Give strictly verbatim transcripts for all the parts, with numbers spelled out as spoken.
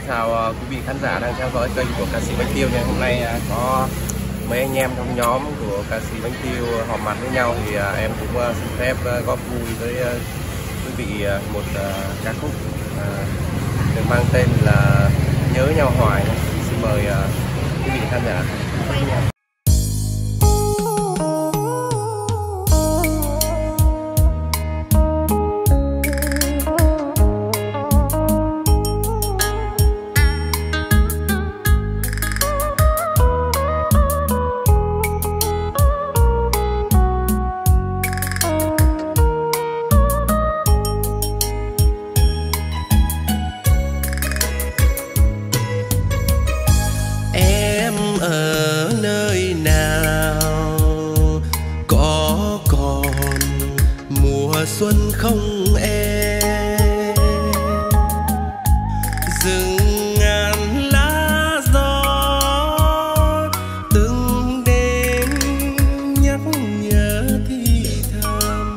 chào uh, quý vị khán giả đang theo dõi kênh của ca sĩ Bánh Tiêu nha. Hôm nay uh, có mấy anh em trong nhóm của ca sĩ Bánh Tiêu họp mặt với nhau thì uh, em cũng uh, xin phép uh, góp vui với uh, quý vị uh, một uh, ca khúc uh, được mang tên là Nhớ Nhau Hoài. Xin mời uh, quý vị khán giả. Ở nơi nào có còn mùa xuân không em, rừng ngàn lá gió từng đêm nhắc nhớ thì thầm,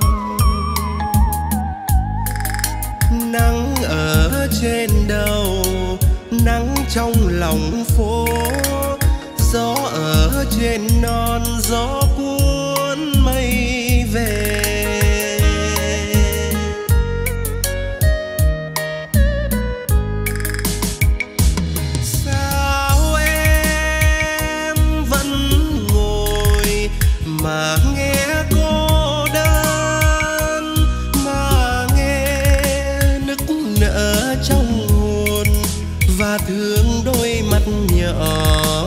nắng ở trên đầu nắng trong lòng phố, gió ở trên non gió cuốn mây về. Sao em vẫn ngồi mà nghe cô đơn, mà nghe nức nở trong hồn và thương đôi mắt nhỏ.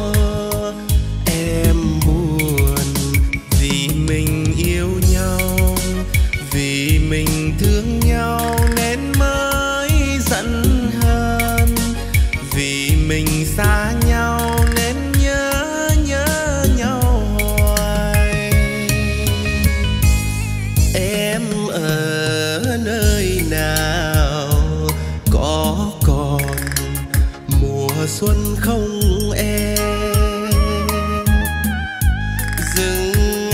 Mình thương nhau nên mới giận hơn, vì mình xa nhau nên nhớ nhớ nhau hoài. Em ở nơi nào có còn mùa xuân không em, rừng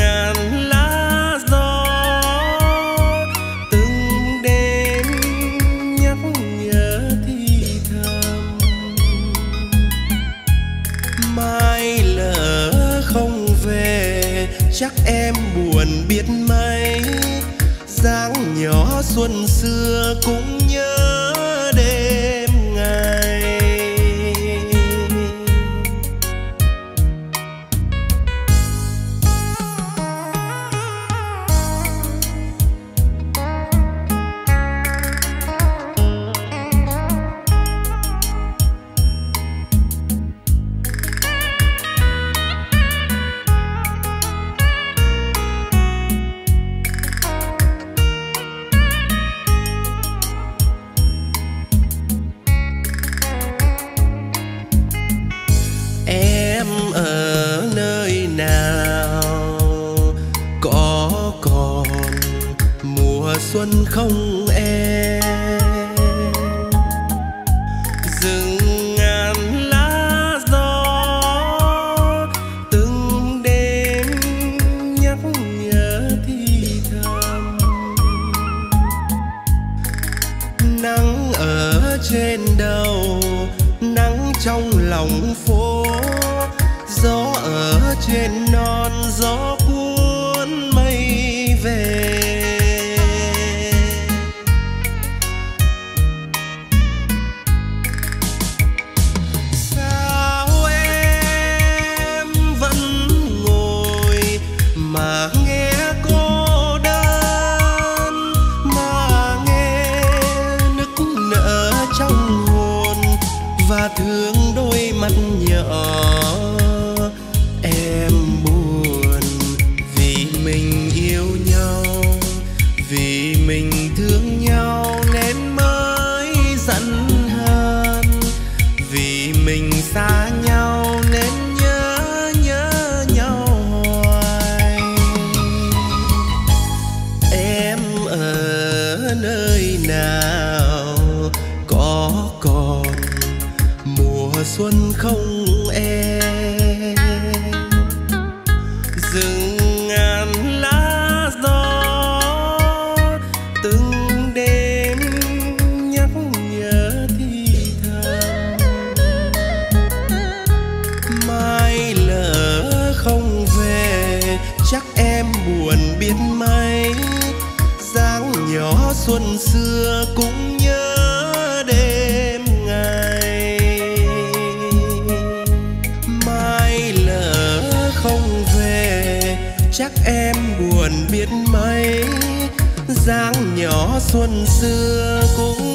chắc em buồn biết mấy, dáng nhỏ xuân xưa cũng nhớ đêm ngày. Ở nơi nào có còn mùa xuân không em, rừng ngàn lá gió từng đêm nhắc nhớ thì thầm, nắng ở trên đầu nắng trong lòng phố, gió ở trên non gió cuốn mây về. Sao em vẫn ngồi mà nghe cô đơn, mà nghe nức nở trong hồn và thương đôi mắt nhỏ. Em buồn vì mình yêu nhau, vì mình thương nhau nên mới giận hơn, vì mình xa nhau nên nhớ nhớ nhau hoài. Em ở nơi nào có còn mùa xuân không em, rừng ngàn lá gió từng chắc em buồn biết mấy. Dáng nhỏ xuân xưa cũng nhớ đêm ngày. Mai lỡ không về chắc em buồn biết mấy. Dáng nhỏ xuân xưa cũng